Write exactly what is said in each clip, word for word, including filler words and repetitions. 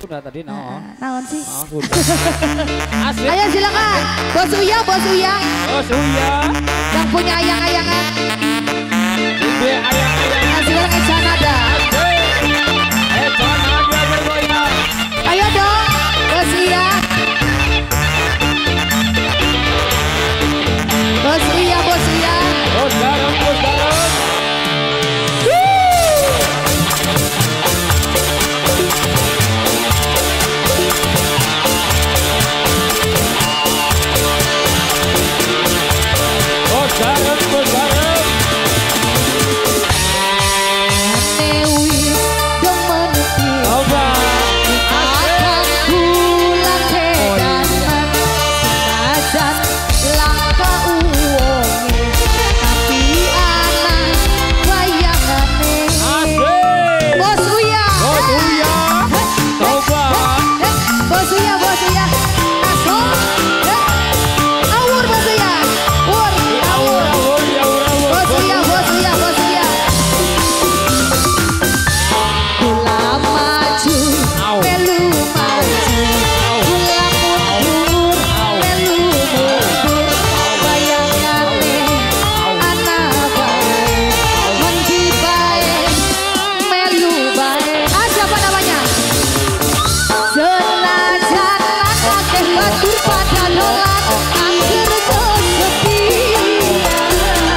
sudah tadi no. Naon sih? Oh, asik. Ayo silakan. Bos Uya, Bos Uya. Bos Uya. Yang punya ayang-ayangan. Ini ayang-ayangan. Nah, silakan Ecanada. Ecanada bergoyang. Ayo dong, Bos Uya. Bos Uya, Bos Uya. Bos Garam, Bos Garam. Bos Garam, Bos Garam. Dewi dong menuti. Oba. Akan pulang ke danan. Senajan langka uwonge. Tapi anak bayangane. Asik. Bos Uya. Bos Uya. Coba. Bos Uya, Bos Uya. Asok. Awur Bos Uya. Awur, awur. Awur, awur, awur. Bos Uya, Bos Uya, Bos Uya. Kula maju, melu maju. Kula mundur, melu mundur. Bayangane anak bae, mandi bae, melu bae. Ah, siapa namanya? Senajan akeh batur pada nolak, akhir kesepian.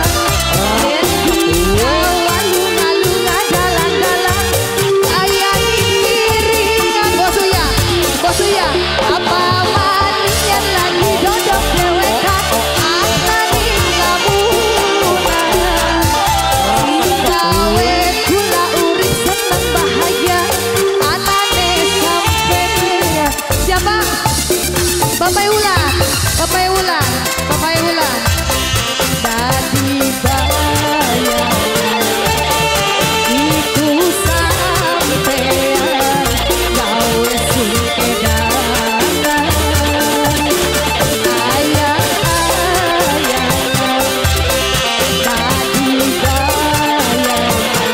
Alung-alung dalan-dalan, saya iringan. Bos Uya, Bos Uya. Apa manien lagi dodok dewekan, anani lamunan. Gawe kula urip seneng bahagia, anane sampeyan. Siapa? Bapak Wulan, Bapak Wulan, Bapak Wulan. Dadi bayang itu sampeyan, gawe singkedanan. Ayang-ayangan, dadi bayang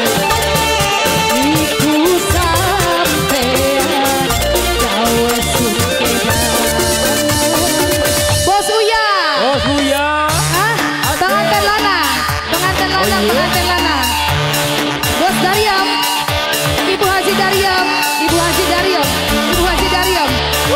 itu sampeyan, gawe singkedanan. Bos Uya. Bos Uya. Hah? Pengantin Lana, pengantin Lana, pengantin Lana. Bos Daryam, Ibu Haji Daryam, Ibu Haji Daryam, Ibu Haji Daryam.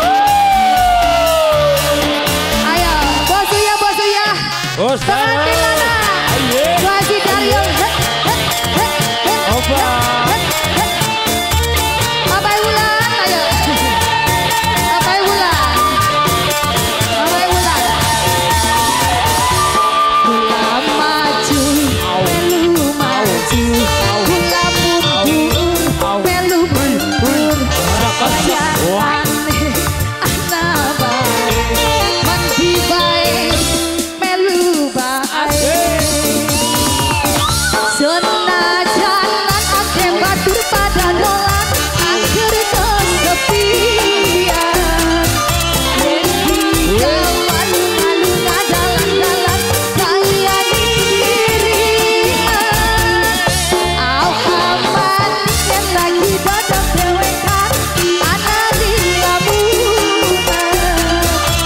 Ayo, Bos Uya, Bos Uya. Bos Pengantin Garam. Lana, Ayo. Ibu Haji Daryam. Heh, heh, heh, heh, Oba. heh, heh. Bapak Wulan, ayo. Bapak Wulan. Bapak Wulan. Kula maju, melu maju. Kula mundur, melu mundur. Bayangane anak bae, mandi bae, melu bae. Senajan akeh batur pada nolak, akhir kesepian. Kawan alung dalan-dalan, saya iringan. Alhamdulillah lagi dodok dewekan, anani lamunan.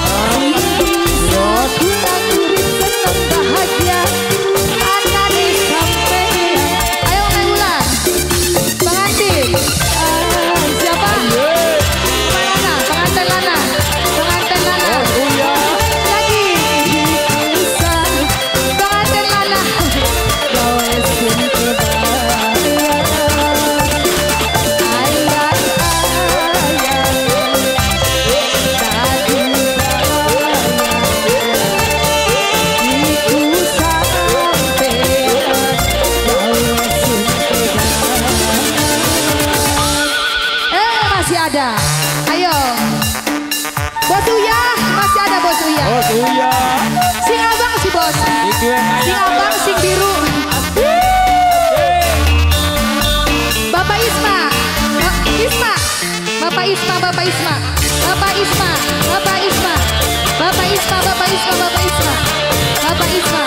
Kula urip seneng bahagia, anani sampeyan. Ayo Neng Wulan, pengantin. Ah, siapa? Mana? Pengantin Lana, pengantin Lana. Bos Uya. Lagi bisa pengantin Lana. Gawe singkedanan. Ayang-ayangan, dadi bayang iku sampeyan, gawe singkedanan. Eh, masih ada. Ayo. Bos Uya, masih ada Bos Uya. Bos Uya. Sing abang si Bos. Itu yang Sing ayang. abang sing biru. Bapak Isma. Ba- Isma. Bapak Isma, Bapak Isma. Bapak Isma, Bapak Isma. Bapak Isma, Bapak Isma, Bapak Isma. Bapak Isma.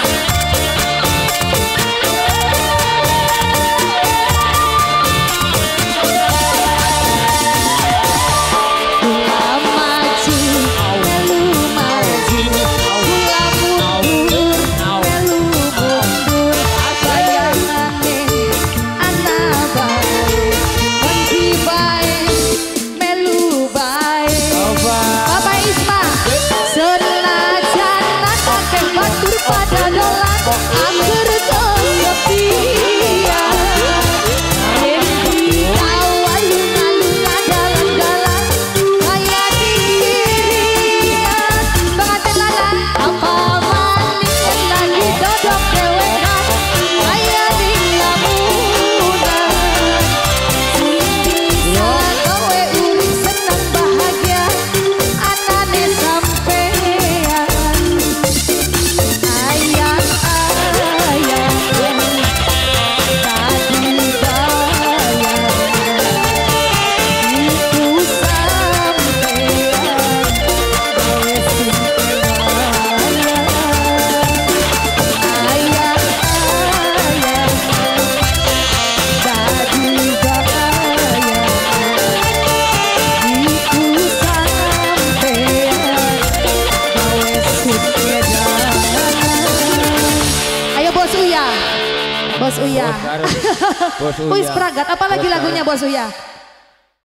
Uya. Bos Uya. Bos Arif. Bos Wis Uya. Pragat, apalagi Bos lagunya Arif. Bos Uya?